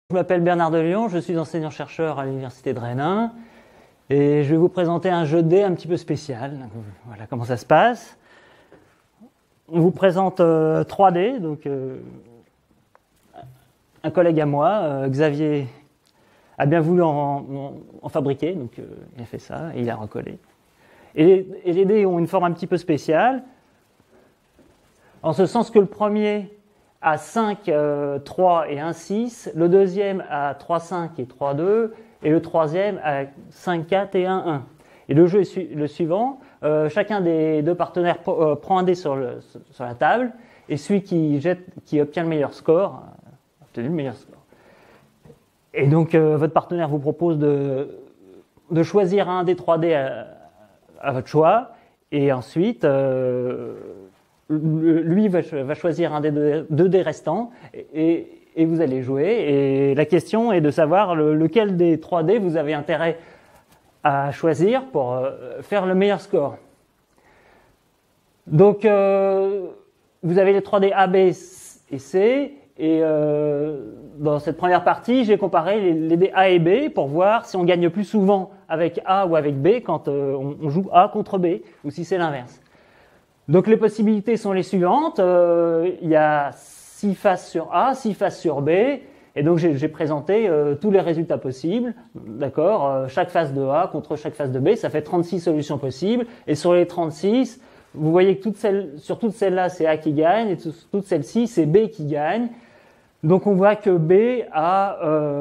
Je m'appelle Bernard Delion, je suis enseignant-chercheur à l'Université de Rennes 1 et je vais vous présenter un jeu de dés un petit peu spécial. Voilà comment ça se passe. On vous présente 3 dés, donc un collègue à moi, Xavier, a bien voulu en fabriquer, donc il a fait ça et il a recollé. Et les dés ont une forme un petit peu spéciale, en ce sens que le premier a 5, 3 et 1, 6, le deuxième a 3, 5 et 3, 2, et le troisième a 5, 4 et 1, 1. Et le jeu est le suivant, chacun des deux partenaires prend un dé sur la table, et celui qui obtient le meilleur score, a obtenu le meilleur score. Et donc votre partenaire vous propose de choisir un des 3 dés à votre choix, et ensuite lui va choisir un des 2 dés restants et vous allez jouer. Et la question est de savoir lequel des 3 dés vous avez intérêt à choisir pour faire le meilleur score. Donc vous avez les 3 dés A, B et C. Et dans cette première partie, j'ai comparé les dés A et B pour voir si on gagne plus souvent avec A ou avec B quand on joue A contre B, ou si c'est l'inverse. Donc les possibilités sont les suivantes. Il y a 6 faces sur A, 6 faces sur B, et donc j'ai présenté tous les résultats possibles. D'accord, chaque face de A contre chaque face de B, ça fait 36 solutions possibles. Et sur les 36, vous voyez que sur toutes celles-là, c'est A qui gagne, et toutes celles-ci, c'est B qui gagne. Donc on voit que B a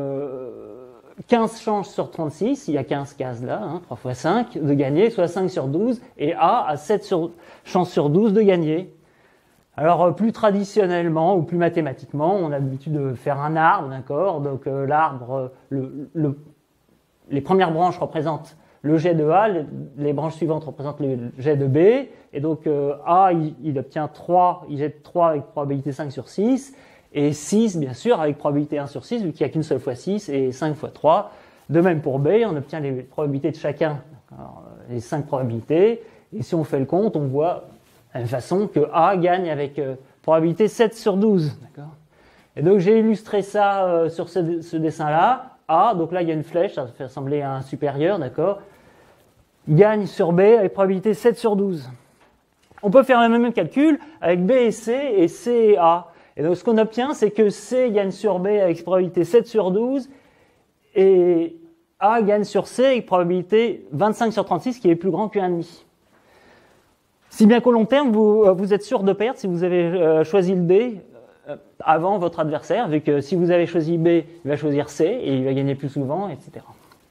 15 chances sur 36, il y a 15 cases là, 3 fois 5, de gagner, soit 5 sur 12, et A a 7 chances sur 12 de gagner. Alors plus traditionnellement ou plus mathématiquement, on a l'habitude de faire un arbre, d'accord. Donc l'arbre, les premières branches représentent le jet de A, les branches suivantes représentent le jet de B, et donc A il obtient 3, il jette 3 avec probabilité 5 sur 6, et 6 bien sûr avec probabilité 1 sur 6 vu qu'il n'y a qu'une seule fois 6 et 5 fois 3. De même pour B, on obtient les probabilités de chacun, les 5 probabilités, et si on fait le compte, on voit de la même façon que A gagne avec probabilité 7 sur 12. D'accord. Et donc j'ai illustré ça sur ce dessin-là. A, donc là il y a une flèche, ça fait ressembler à un supérieur, d'accord, gagne sur B avec probabilité 7 sur 12. On peut faire le même calcul avec B et C et A. Et donc ce qu'on obtient, c'est que C gagne sur B avec probabilité 7 sur 12, et A gagne sur C avec probabilité 25 sur 36, qui est plus grand que 1,5. Si bien qu'au long terme, vous êtes sûr de perdre si vous avez choisi le D avant votre adversaire, vu que si vous avez choisi B, il va choisir C, et il va gagner plus souvent, etc.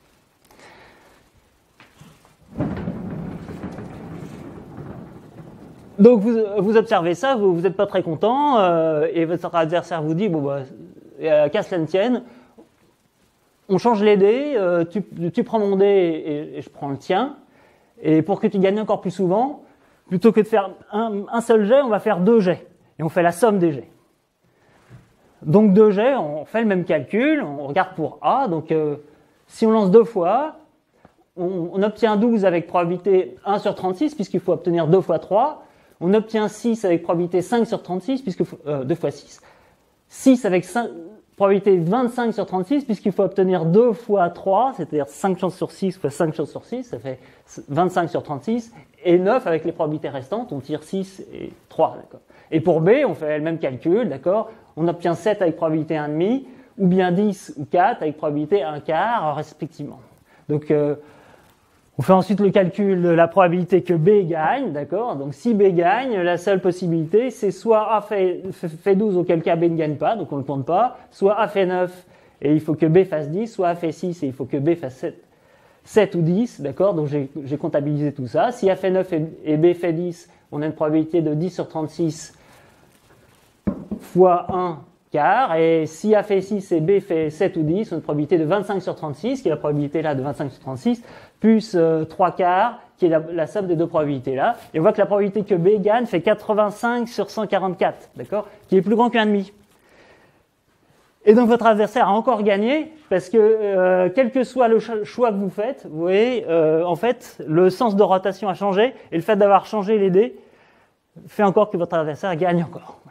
Donc vous observez ça, vous n'êtes pas très content, et votre adversaire vous dit, bon bah, qu'à cela ne tienne, on change les dés, tu prends mon dé et je prends le tien, et pour que tu gagnes encore plus souvent, plutôt que de faire un seul jet, on va faire 2 jets, et on fait la somme des jets. Donc 2 jets, on fait le même calcul, on regarde pour A, donc si on lance 2 fois, on obtient 12 avec probabilité 1 sur 36, puisqu'il faut obtenir 2 fois 3, on obtient 6 avec probabilité 5 sur 36, puisque 2 fois 6. 6 avec probabilité 25 sur 36, puisqu'il faut obtenir 2 fois 3, c'est-à-dire 5 chances sur 6 fois 5 chances sur 6, ça fait 25 sur 36. Et 9 avec les probabilités restantes, on tire 6 et 3. D'accord. Et pour B, on fait le même calcul, d'accord. On obtient 7 avec probabilité 1,5, ou bien 10 ou 4 avec probabilité 1/4, respectivement. Donc on fait ensuite le calcul de la probabilité que B gagne, d'accord. Donc si B gagne, la seule possibilité, c'est soit A fait 12, auquel cas B ne gagne pas, donc on ne le compte pas, soit A fait 9, et il faut que B fasse 10, soit A fait 6, et il faut que B fasse 7 ou 10, d'accord. Donc j'ai comptabilisé tout ça. Si A fait 9 et B fait 10, on a une probabilité de 10 sur 36 fois 1/4, et si A fait 6 et B fait 7 ou 10, on a une probabilité de 25 sur 36, qui est la probabilité là de 25 sur 36, plus 3/4, qui est la somme des deux probabilités là. Et on voit que la probabilité que B gagne fait 85 sur 144, d'accord, qui est plus grand qu'un demi. Et donc votre adversaire a encore gagné, parce que quel que soit le choix que vous faites, vous voyez, en fait, le sens de rotation a changé, et le fait d'avoir changé les dés fait encore que votre adversaire gagne encore.